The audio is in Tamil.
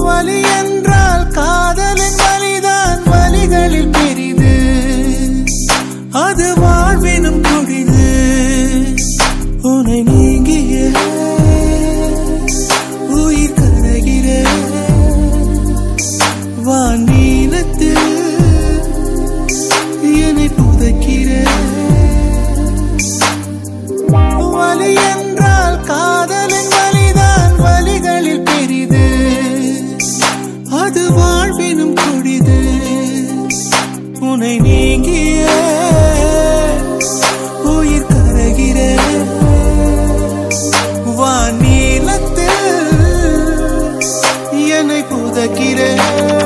வலி என்றால் காதலின் வலிதான் வலிகளில் பெரிது அது வாழ்வினும் கொடிது உன்னை நீங்கிய உயிர் கரைகிற வானீலத்தில் என்னை புதைக்கிற வலி என்றால் காதலின் வலிதான் வலிகளில் பெரிது அது வாழ்வினும் கொடிது உன்னை நீங்கிய உயிர் கரைகிற வானீலத்தில் என்னை புதைக்கிற